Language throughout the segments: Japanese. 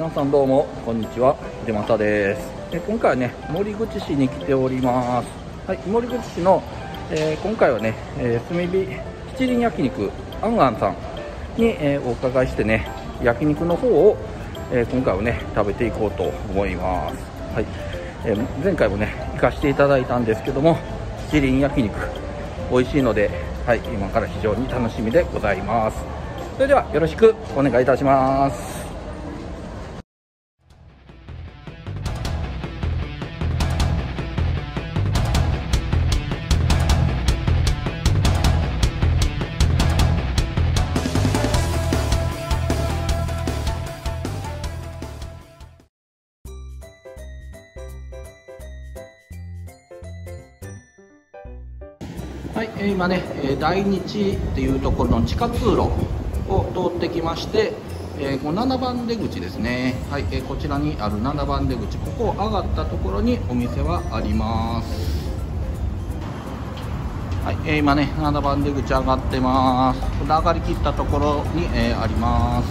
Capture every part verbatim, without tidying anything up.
皆さんどうもこんにちは、出又です。え今回はね、守口市に来ております。はい、守口市の、えー、今回はね、えー、炭火七輪焼肉あんあんさんに、えー、お伺いしてね、焼肉の方を、えー、今回はね食べていこうと思います。はい、えー、前回もね行かせていただいたんですけども、七輪焼肉美味しいので、はい、今から非常に楽しみでございます。それではよろしくお願いいたします。はい、今ね、大日っていうところの地下通路を通ってきまして、えー、ななばん出口ですね。はい、えー、こちらにあるななばん出口、ここを上がったところにお店はあります。はい、えー、今ね、ななばん出口上がってます。上がりきったところに、えー、あります。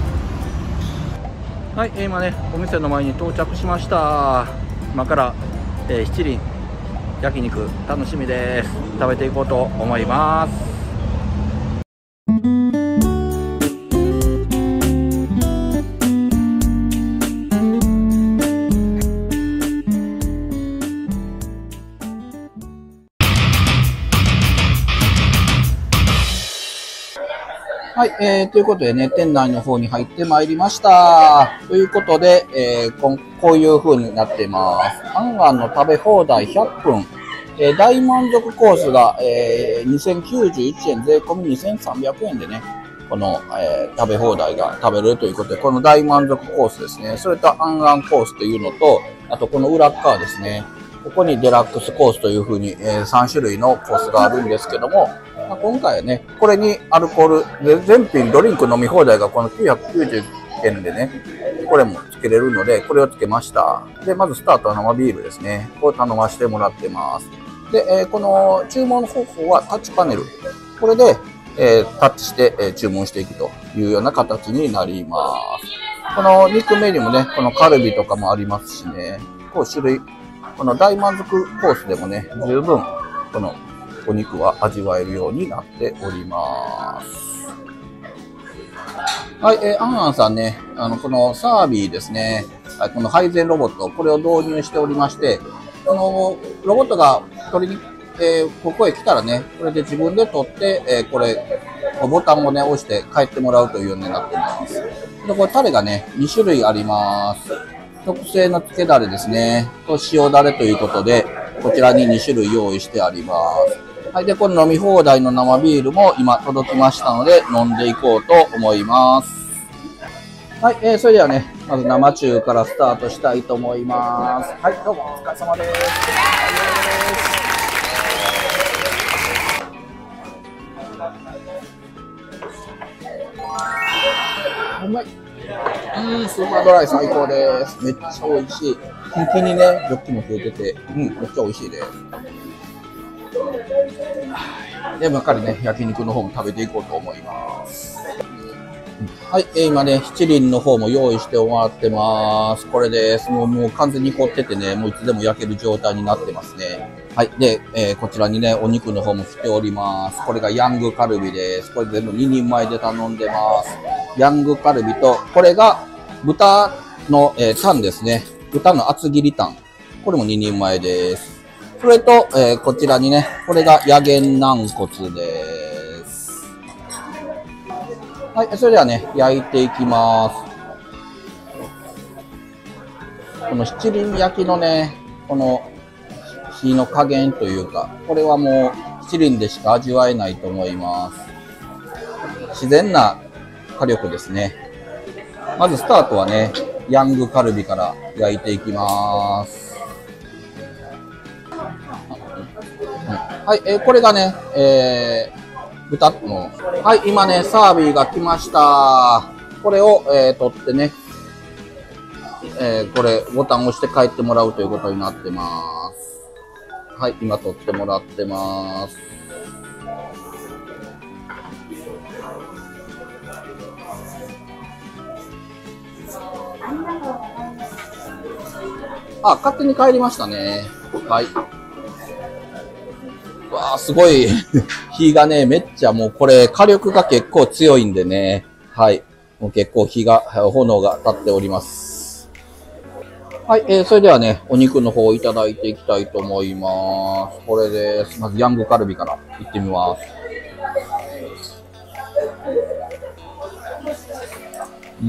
はい、えー、今ね、お店の前に到着しました。今から、えー、七輪焼肉楽しみです。食べていこうと思います。はい、えー、ということでね、店内の方に入ってまいりました。ということで、えー、こ, こういう風になっています。あんあんの食べ放題ひゃっぷん。えー、大満足コースが、えー、にせんきゅうじゅういちえん、税込みにせんさんびゃくえんでね、この、えー、食べ放題が食べれるということで、この大満足コースですね。それとあんあんコースというのと、あとこの裏側ですね。ここにデラックスコースという風に、えー、さんしゅるいのコースがあるんですけども、まあ、今回はね、これにアルコールで、全品ドリンク飲み放題がこのきゅうひゃくきゅうじゅうえんでね、これもつけれるので、これをつけました。で、まずスタートは生ビールですね。これを頼ませてもらってます。で、えー、この注文方法はタッチパネル。これで、えー、タッチして、えー、注文していくというような形になります。この肉メニューもね、このカルビとかもありますしね、こう種類、この大満足コースでもね、十分、このお肉は味わえるようになっております。はい、えー、あんあんさんね、あの、このサービーですね、はい、この配膳ロボット、これを導入しておりまして、このロボットが取りに、えー、ここへ来たらね、これで自分で取って、えー、これ、ボタンをね、押して帰ってもらうというようになってます。で、これタレがね、にしゅるいあります。特製のつけだれですね、と塩だれということで、こちらににしゅるい用意してあります。はい。で、この飲み放題の生ビールも今届きましたので、飲んでいこうと思います。はい。えー、それではね、まず生中からスタートしたいと思います。はい。どうもお疲れ様です。うまい。うん、スーパードライ最高です。めっちゃ美味しい。本当にね、ジョッキも増えてて、うん、めっちゃ美味しいです。で、今からね、焼肉の方も食べていこうと思います。はい、えー、今ね、七輪の方も用意してもらってます。これです。もう、もう完全に凍っててね、もういつでも焼ける状態になってますね。はい。で、えー、こちらにね、お肉の方も来ております。これがヤングカルビです。これ全部ににんまえで頼んでます。ヤングカルビと、これが豚の、えー、タンですね。豚の厚切りタン。これもににんまえです。それと、えー、こちらにね、これがヤゲン軟骨です。はい、それではね、焼いていきます。この七輪焼きのね、この火の加減というか、これはもう七輪でしか味わえないと思います。自然な火力ですね。まずスタートはね、ヤングカルビから焼いていきます。はい、えー、これがね、えー、豚の、はい、今ね、サービーが来ました。これを、えー、取ってね、えー、これ、ボタンを押して帰ってもらうということになってます。はい、今取ってもらってます。真ん中あ、勝手に帰りましたね。はい。わあ、すごい。火がね、めっちゃもうこれ火力が結構強いんでね。はい。もう結構火が、炎が立っております。はい。えー、それではね、お肉の方をいただいていきたいと思います。これです。まずヤングカルビからいってみます。うん。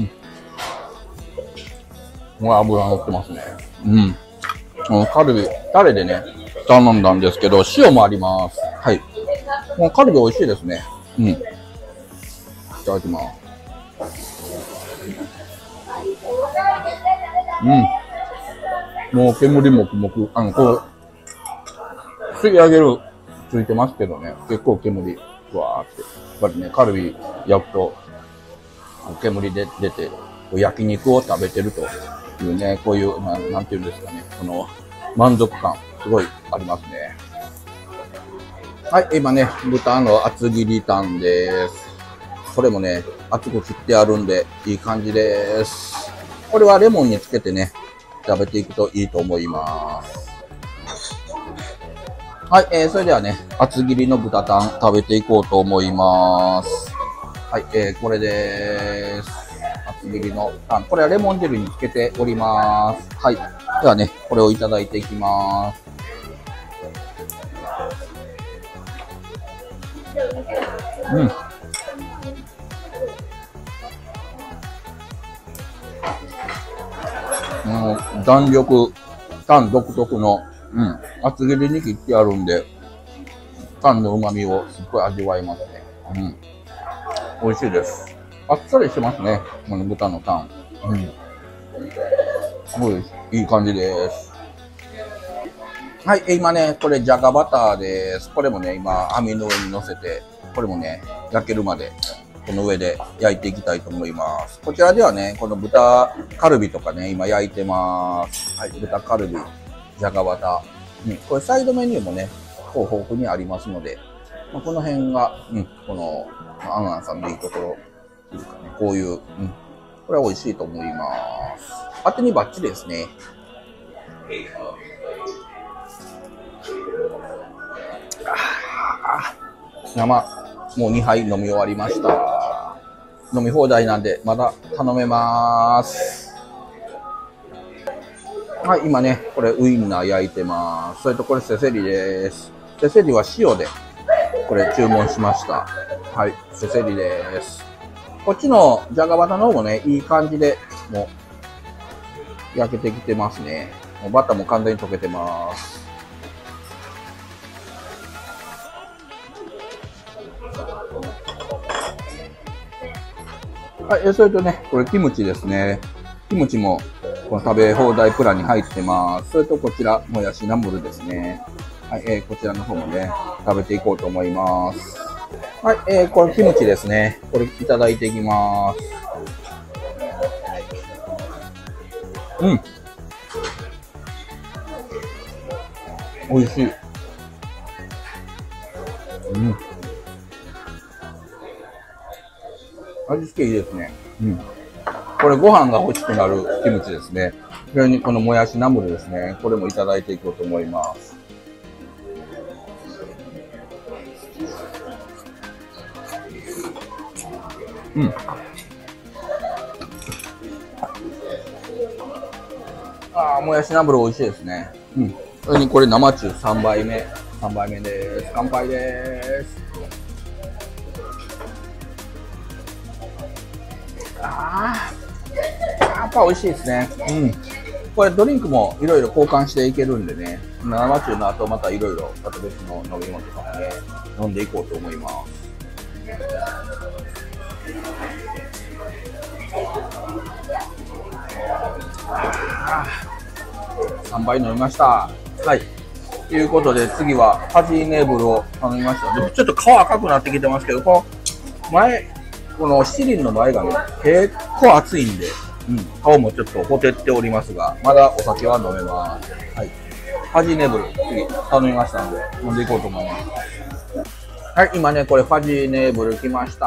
もう油乗ってますね。うん。このカルビ、タレでね、頼んだんですけど、塩もあります。はい。もうカルビ美味しいですね。うん。いただきます。うん。もう煙もくもく、あの、こう、吸い上げる、ついてますけどね、結構煙、ふわーって。やっぱりね、カルビ焼くと、煙で出て、焼肉を食べてるというね、こういう、ななんていうんですかね、この満足感、すごいありますね。はい、今ね、豚の厚切りタンです。これもね、厚く切ってあるんで、いい感じです。これはレモンにつけてね、食べていくといいと思います。はい、えー、それではね、厚切りの豚タン食べていこうと思います。はい、えー、これです。厚切りのタン。これはレモン汁につけております。はい。ではね、これをいただいていきます。うん。もう弾力、タン独特の、うん、厚切りに切ってあるんで、タンの旨味をすっごい味わえますね。うん。美味しいです。あっさりしてますね。この豚のタン。うん。すごいいい感じです。はい、今ね、これじゃがバターです。これもね、今網の上に乗せて、これもね、焼けるまで、この上で焼いていきたいと思います。こちらではね、この豚カルビとかね、今焼いてます。はい、豚カルビ、じゃがバター。うん、これサイドメニューもね、こう豊富にありますので、まあ、この辺が、うん、この、アンアンさんのいいところ、というかね、こういう、うん、これは美味しいと思います。当てにバッチリですね。生、もうにはい飲み終わりました。飲み放題なんで、まだ頼めます。はい、今ね、これウインナー焼いてます。それとこれセセリです。セセリは塩で、これ注文しました。はい、セセリです。こっちのじゃがバタの方もね、いい感じで、もう、焼けてきてますね。もうバターも完全に溶けてます。はい、それとね、これキムチですね。キムチもこの食べ放題プランに入ってます。それとこちら、もやしナムルですね。はい、えー、こちらの方もね、食べていこうと思います。はい、えー、これキムチですね。これいただいていきます。うん。美味しい。うん。味付けいいですね。うん。これご飯が欲しくなるキムチですね。それにこのもやしナムルですね。これもいただいていこうと思います。うん。ああ、もやしナムル美味しいですね。うん。それにこれ生中さんばいめ。さんばいめです。乾杯です。ああ、やっぱ美味しいですね。うん。これドリンクもいろいろ交換していけるんでね。生中の後またいろいろまた別の飲み物とかもね、飲んでいこうと思います。さんばい飲みました。はい。ということで、次はファジーネーブルを頼みました。でちょっと皮赤くなってきてますけど、この前、この七輪の前がね、結構熱いんで、うん、顔もちょっとほてっておりますが、まだお酒は飲めます。はい。ファジーネーブル、次頼みましたので、飲んでいこうと思います。はい、今ね、これファジーネーブル来ました。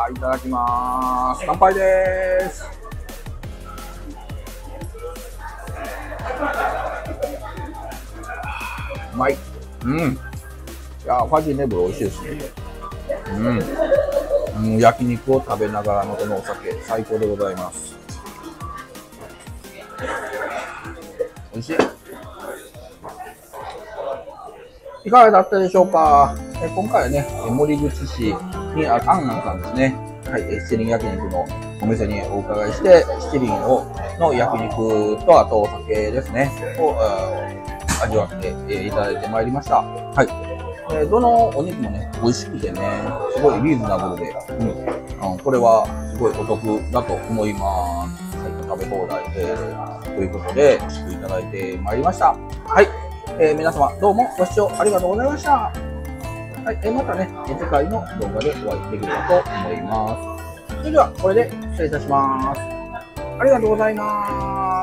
いただきます。乾杯です。 まい。うん。いや、ファジーネブル美味しいですね。うん。うん、焼肉を食べながらのこのお酒、最高でございます。美味しい。いかがだったでしょうか。え今回はね、森口市にあるアンナンさんですね。はい、七輪焼肉のお店にお伺いして、七輪をの焼肉とあとお酒ですね、を味わって、えー、いただいてまいりました。はい。えー、どのお肉もね、美味しくてね、すごいリーズナブルで、うん、うん、これはすごいお得だと思います。はい、食べ放題、えー、ということで、美味しくいただいてまいりました。はい。えー、皆様どうもご視聴ありがとうございました。はい、えー、またね、次回の動画でお会いできればと思います。それでは、これで失礼いたします。ありがとうございます。